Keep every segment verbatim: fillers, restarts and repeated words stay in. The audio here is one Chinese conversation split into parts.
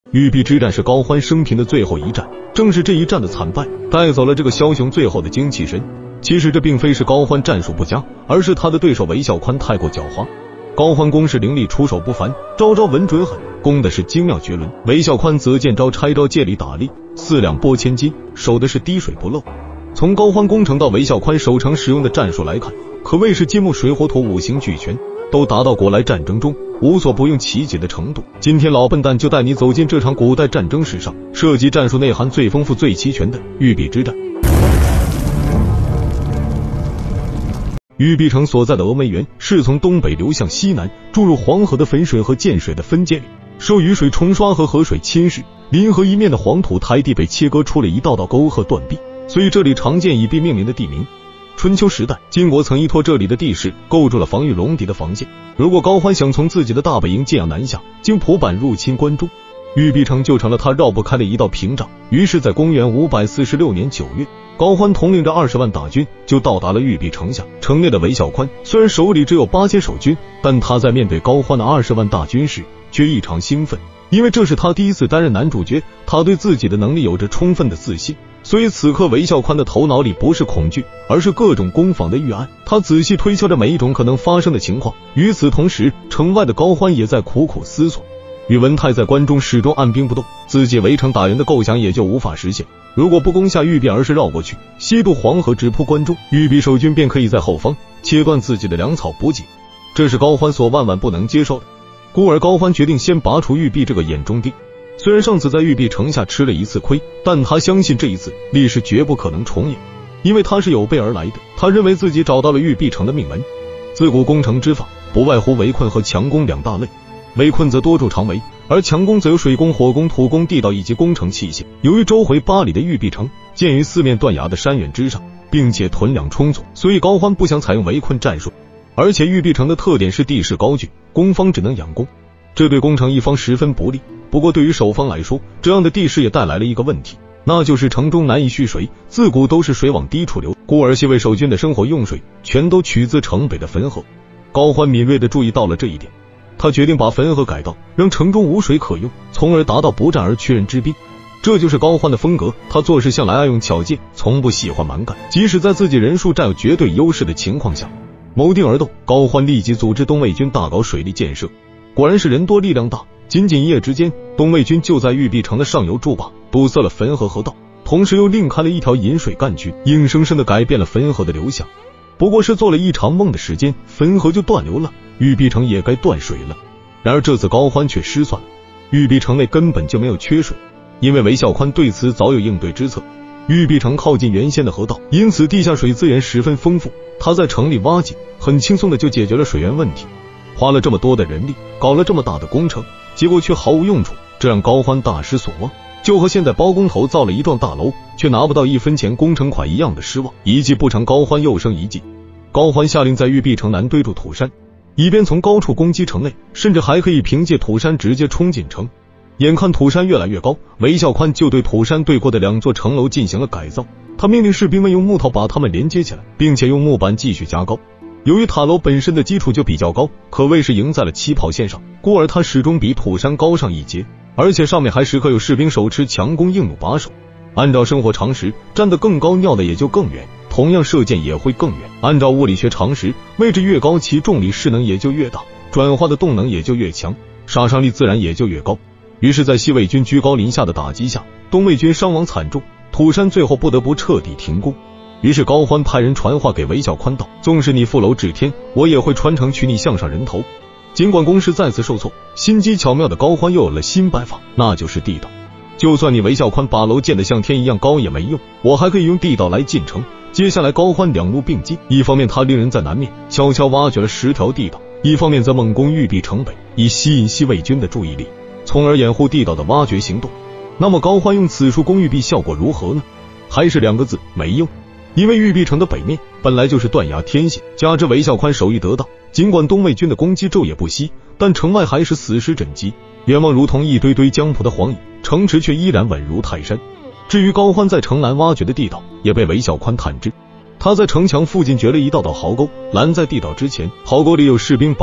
玉璧之战是高欢生平的最后一战，正是这一战的惨败，带走了这个枭雄最后的精气神。其实这并非是高欢战术不佳，而是他的对手韦孝宽太过狡猾。高欢攻势凌厉，出手不凡，招招稳准狠，攻的是精妙绝伦。韦孝宽则见招拆招，借力打力，四两拨千斤，守的是滴水不漏。从高欢攻城到韦孝宽守城使用的战术来看，可谓是金木水火土五行俱全，都达到古来战争中无所不用其极的程度。今天老笨蛋就带你走进这场古代战争史上涉及战术内涵最丰富最齐全的玉璧之战。玉璧城所在的峨眉原是从东北流向西南，注入黄河的汾水和涧水的分界岭，受雨水冲刷和河水侵蚀，临河一面的黄土台地被切割出了一道道沟壑断壁，所以这里常见以璧命名的地名。春秋时代，晋国曾依托这里的地势构筑了防御戎狄的防线。如果高欢想从自己的大本营晋阳南下，经蒲坂入侵关中，玉璧城就成了他绕不开的一道屏障。于是在公元五百四十六年九月，高欢统领着二十万大军就到达了玉璧城下。城内的韦孝宽虽然手里只有八千守军，但他在面对高欢的二十万大军时却异常兴奋，因为这是他第一次担任男主角，他对自己的能力有着充分的自信。所以此刻韦孝宽的头脑里不是恐惧，而是各种攻防的预案。他仔细推敲着每一种可能发生的情况。与此同时，城外的高欢也在苦苦思索。宇文泰在关中始终按兵不动，自己围城打援的构想也就无法实现。如果不攻下玉璧，而是绕过去西渡黄河直扑关中，玉璧守军便可以在后方切断自己的粮草补给，这是高欢所万万不能接受的。故而高欢决定先拔除玉璧这个眼中钉。虽然上次在玉璧城下吃了一次亏，但他相信这一次历史绝不可能重演，因为他是有备而来的。他认为自己找到了玉璧城的命门。自古攻城之法不外乎围困和强攻两大类，围困则多筑长围，而强攻则有水攻、火攻、土攻、地道以及工程器械。由于周回八里的玉璧城建于四面断崖的山原之上，并且屯粮充足，所以高欢不想采用围困战术。而且玉璧城的特点是地势高峻，攻方只能仰攻，这对攻城一方十分不利。不过对于守方来说，这样的地势也带来了一个问题，那就是城中难以蓄水，自古都是水往低处流，故而西魏守军的生活用水全都取自城北的汾河。高欢敏锐地注意到了这一点，他决定把汾河改道，让城中无水可用，从而达到不战而屈人之兵。这就是高欢的风格，他做事向来爱用巧计，从不喜欢蛮干，即使在自己人数占有绝对优势的情况下。谋定而斗，高欢立即组织东魏军大搞水利建设。果然是人多力量大，仅仅一夜之间，东魏军就在玉璧城的上游筑坝，堵塞了汾河河道，同时又另开了一条引水干渠，硬生生地改变了汾河的流向。不过是做了一场梦的时间，汾河就断流了，玉璧城也该断水了。然而这次高欢却失算了，玉璧城内根本就没有缺水，因为韦孝宽对此早有应对之策。玉璧城靠近原先的河道，因此地下水资源十分丰富，他在城里挖井，很轻松的就解决了水源问题。花了这么多的人力，搞了这么大的工程，结果却毫无用处，这让高欢大失所望，就和现在包工头造了一幢大楼，却拿不到一分钱工程款一样的失望。一计不成，高欢又生一计。高欢下令在玉璧城南堆筑土山，以便从高处攻击城内，甚至还可以凭借土山直接冲进城。眼看土山越来越高，韦孝宽就对土山对过的两座城楼进行了改造。他命令士兵们用木头把它们连接起来，并且用木板继续加高。由于塔楼本身的基础就比较高，可谓是赢在了起跑线上，故而它始终比土山高上一截，而且上面还时刻有士兵手持强攻硬弩把守。按照生活常识，站得更高尿的也就更远，同样射箭也会更远。按照物理学常识，位置越高，其重力势能也就越大，转化的动能也就越强，杀伤力自然也就越高。于是在西魏军居高临下的打击下，东魏军伤亡惨重，土山最后不得不彻底停工。于是高欢派人传话给韦孝宽道，纵使你负楼指天，我也会穿城取你项上人头。尽管攻势再次受挫，心机巧妙的高欢又有了新办法，那就是地道。就算你韦孝宽把楼建得像天一样高也没用，我还可以用地道来进城。接下来高欢两路并进，一方面他令人在南面悄悄挖掘了十条地道，一方面则猛攻玉璧城北，以吸引西魏军的注意力，从而掩护地道的挖掘行动。那么高欢用此术攻玉璧效果如何呢？还是两个字，没用。因为玉璧城的北面本来就是断崖天险，加之韦孝宽手艺得当，尽管东魏军的攻击昼夜不息，但城外还是死尸枕藉，远望如同一堆堆浆糊的黄蚁，城池却依然稳如泰山。至于高欢在城南挖掘的地道，也被韦孝宽探知，他在城墙附近掘了一道道壕沟，拦在地道之前，壕沟里有士兵把守，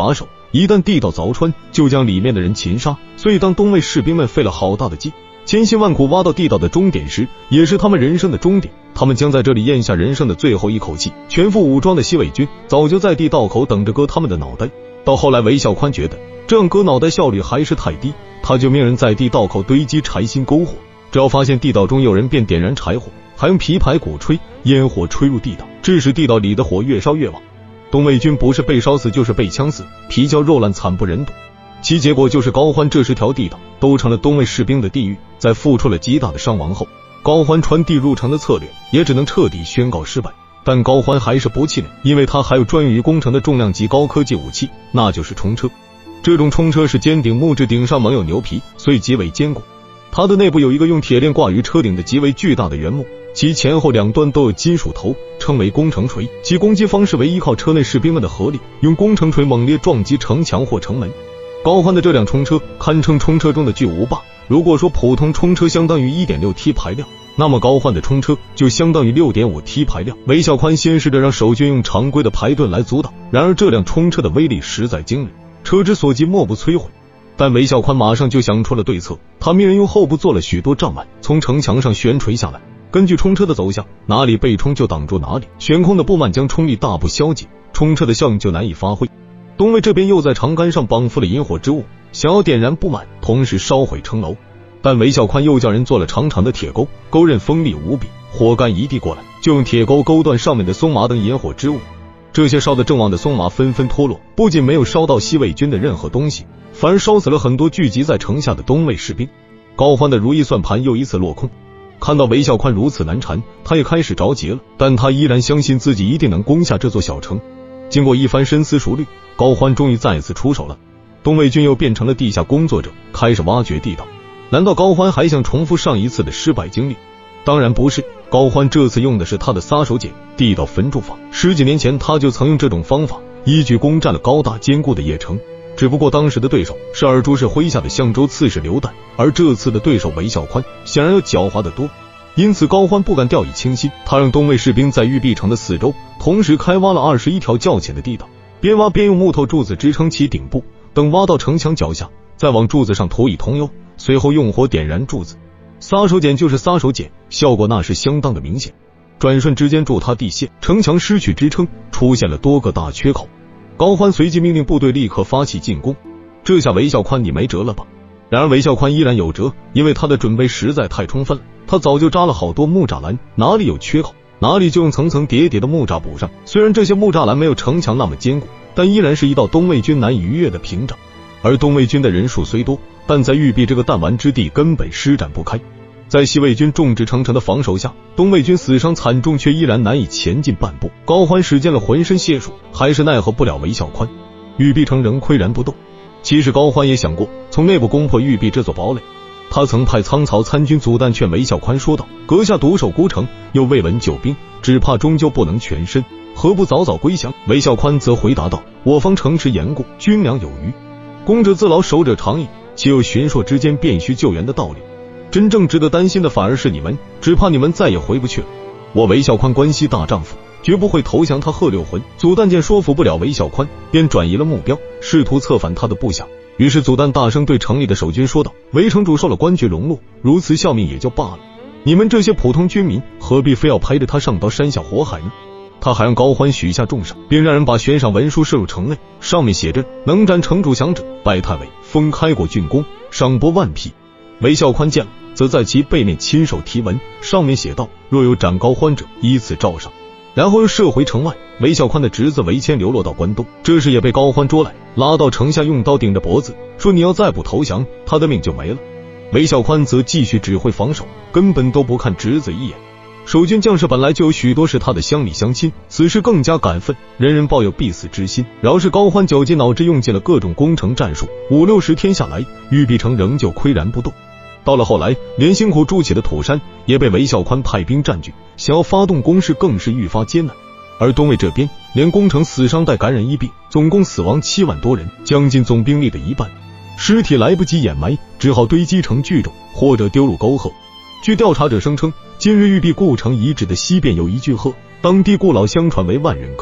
一旦地道凿穿，就将里面的人擒杀。所以当东魏士兵们费了好大的劲，千辛万苦挖到地道的终点时，也是他们人生的终点。他们将在这里咽下人生的最后一口气。全副武装的西魏军早就在地道口等着割他们的脑袋。到后来，韦孝宽觉得这样割脑袋效率还是太低，他就命人在地道口堆积柴薪篝火，只要发现地道中有人，便点燃柴火，还用琵琶鼓吹，烟火吹入地道，致使地道里的火越烧越旺。东魏军不是被烧死就是被枪死，皮焦肉烂，惨不忍睹。其结果就是高欢这十条地道都成了东魏士兵的地狱。在付出了极大的伤亡后，高欢穿地入城的策略也只能彻底宣告失败。但高欢还是不气馁，因为他还有专用于攻城的重量级高科技武器，那就是冲车。这种冲车是尖顶木质，顶上蒙有牛皮，所以极为坚固。它的内部有一个用铁链挂于车顶的极为巨大的圆木，其前后两端都有金属头，称为攻城锤。其攻击方式为依靠车内士兵们的合力，用攻城锤猛烈撞击城墙或城门。高欢的这辆冲车堪称冲车中的巨无霸。如果说普通冲车相当于 一点六 T 排量，那么高欢的冲车就相当于 六点五 T 排量。韦孝宽先试着让守军用常规的排盾来阻挡，然而这辆冲车的威力实在惊人，车之所及莫不摧毁。但韦孝宽马上就想出了对策，他命人用后部做了许多障碍，从城墙上悬垂下来，根据冲车的走向，哪里被冲就挡住哪里，悬空的布幔将冲力大步消解，冲车的效应就难以发挥。东魏这边又在长杆上绑缚了引火之物，想要点燃布幔，同时烧毁城楼。但韦孝宽又叫人做了长长的铁钩，钩刃锋利无比，火干一地过来，就用铁钩勾断上面的松麻等引火之物。这些烧得正旺的松麻纷纷脱落，不仅没有烧到西魏军的任何东西，反而烧死了很多聚集在城下的东魏士兵。高欢的如意算盘又一次落空。看到韦孝宽如此难缠，他也开始着急了，但他依然相信自己一定能攻下这座小城。经过一番深思熟虑，高欢终于再次出手了。东魏军又变成了地下工作者，开始挖掘地道。难道高欢还想重复上一次的失败经历？当然不是，高欢这次用的是他的杀手锏——地道焚筑法。十几年前他就曾用这种方法一举攻占了高大坚固的邺城，只不过当时的对手是尔朱氏麾下的相州刺史刘岱，而这次的对手韦孝宽显然要狡猾得多。因此高欢不敢掉以轻心，他让东魏士兵在玉璧城的四周同时开挖了二十一条较浅的地道，边挖边用木头柱子支撑其顶部，等挖到城墙脚下，再往柱子上涂以桐油，随后用火点燃柱子。撒手锏就是撒手锏，效果那是相当的明显。转瞬之间筑塌地陷，城墙失去支撑，出现了多个大缺口。高欢随即命令部队立刻发起进攻。这下韦孝宽你没辙了吧？然而韦孝宽依然有辙，因为他的准备实在太充分了。他早就扎了好多木栅栏，哪里有缺口哪里就用层层叠叠的木栅补上。虽然这些木栅栏没有城墙那么坚固，但依然是一道东魏军难以逾越的屏障。而东魏军的人数虽多，但在玉璧这个弹丸之地根本施展不开。在西魏军众志成城的防守下，东魏军死伤惨重，却依然难以前进半步。高欢使尽了浑身解数，还是奈何不了韦孝宽，玉璧城仍岿然不动。其实高欢也想过从内部攻破玉璧这座堡垒，他曾派仓曹参军祖旦劝韦孝宽说道：阁下独守孤城，又未闻救兵，只怕终究不能全身，何不早早归降？韦孝宽则回答道：我方城池严固，军粮有余，攻者自牢，守者长矣，岂有寻朔之间便须救援的道理？真正值得担心的反而是你们，只怕你们再也回不去了。我韦孝宽关系大丈夫，绝不会投降他贺六魂。祖旦见说服不了韦孝宽，便转移了目标，试图策反他的部下。于是祖旦大声对城里的守军说道：韦城主受了官爵荣禄，如此效命也就罢了，你们这些普通军民何必非要陪着他上刀山下火海呢？他还让高欢许下重赏，并让人把悬赏文书射入城内，上面写着：能斩城主降者，拜太尉，封开国郡公，赏帛万匹。韦孝宽见了，则在其背面亲手题文，上面写道：若有斩高欢者，依此诏赏。然后又射回城外。韦孝宽的侄子韦谦流落到关东，这时也被高欢捉来，拉到城下，用刀顶着脖子，说你要再不投降，他的命就没了。韦孝宽则继续指挥防守，根本都不看侄子一眼。守军将士本来就有许多是他的乡里乡亲，此时更加感愤，人人抱有必死之心。饶是高欢绞尽脑汁用尽了各种攻城战术，五六十天下来，玉璧城仍旧岿然不动。到了后来，连辛苦筑起的土山也被韦孝宽派兵占据，想要发动攻势更是愈发艰难。而东魏这边，连攻城死伤带感染一并，总共死亡七万多人，将近总兵力的一半。尸体来不及掩埋，只好堆积成巨冢，或者丢入沟壑。据调查者声称，今日玉璧故城遗址的西边有一巨壑，当地故老相传为万人坑，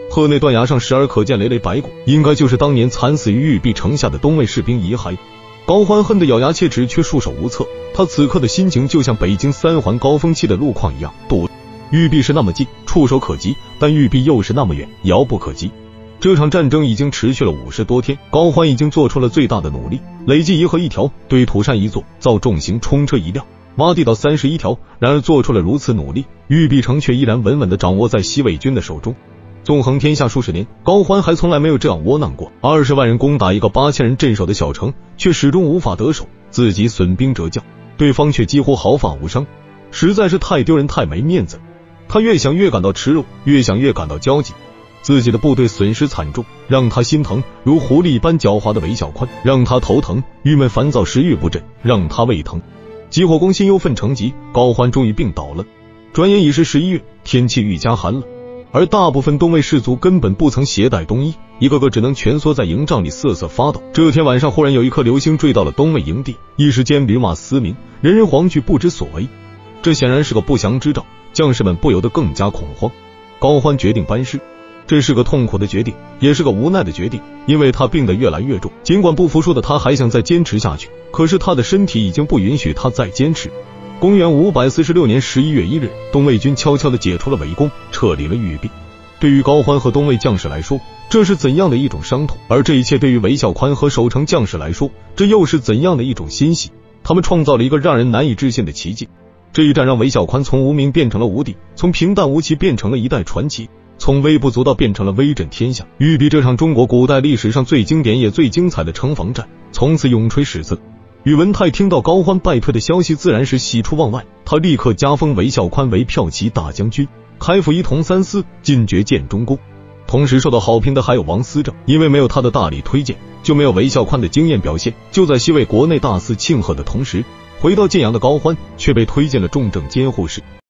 河内断崖上时而可见累累白骨，应该就是当年惨死于玉璧城下的东魏士兵遗骸。高欢恨得咬牙切齿，却束手无策。他此刻的心情就像北京三环高峰期的路况一样堵。玉璧是那么近，触手可及，但玉璧又是那么远，遥不可及。这场战争已经持续了五十多天，高欢已经做出了最大的努力，累计夷河一条，堆土山一座，造重型冲车一辆，挖地道三十一条。然而做出了如此努力，玉璧城却依然稳稳地掌握在西魏军的手中。纵横天下数十年，高欢还从来没有这样窝囊过。二十万人攻打一个八千人镇守的小城，却始终无法得手，自己损兵折将，对方却几乎毫发无伤，实在是太丢人太没面子。他越想越感到耻辱，越想越感到焦急。自己的部队损失惨重，让他心疼；如狐狸一般狡猾的韦小宽，让他头疼；郁闷烦躁食欲不振，让他胃疼。急火攻心，忧愤成疾，高欢终于病倒了。转眼已是十一月，天气愈加寒冷。而大部分东魏士卒根本不曾携带冬衣，一个个只能蜷缩在营帐里瑟瑟发抖。这天晚上，忽然有一颗流星坠到了东魏营地，一时间兵马嘶鸣，人人惶惧不知所为。这显然是个不祥之兆，将士们不由得更加恐慌。高欢决定班师，这是个痛苦的决定，也是个无奈的决定，因为他病得越来越重。尽管不服输的他还想再坚持下去，可是他的身体已经不允许他再坚持。公元五百四十六年十一月一日，东魏军悄悄地解除了围攻，撤离了玉璧。对于高欢和东魏将士来说，这是怎样的一种伤痛？而这一切对于韦小宽和守城将士来说，这又是怎样的一种欣喜？他们创造了一个让人难以置信的奇迹。这一战让韦小宽从无名变成了无敌，从平淡无奇变成了一代传奇，从微不足道变成了威震天下。玉璧这场中国古代历史上最经典也最精彩的城防战，从此永垂史册。宇文泰听到高欢败退的消息，自然是喜出望外。他立刻加封韦小宽为骠骑大将军，开府一同三司，进爵建中公。同时受到好评的还有王思政，因为没有他的大力推荐，就没有韦小宽的惊艳表现。就在西魏国内大肆庆贺的同时，回到晋阳的高欢却被推荐了重症监护室。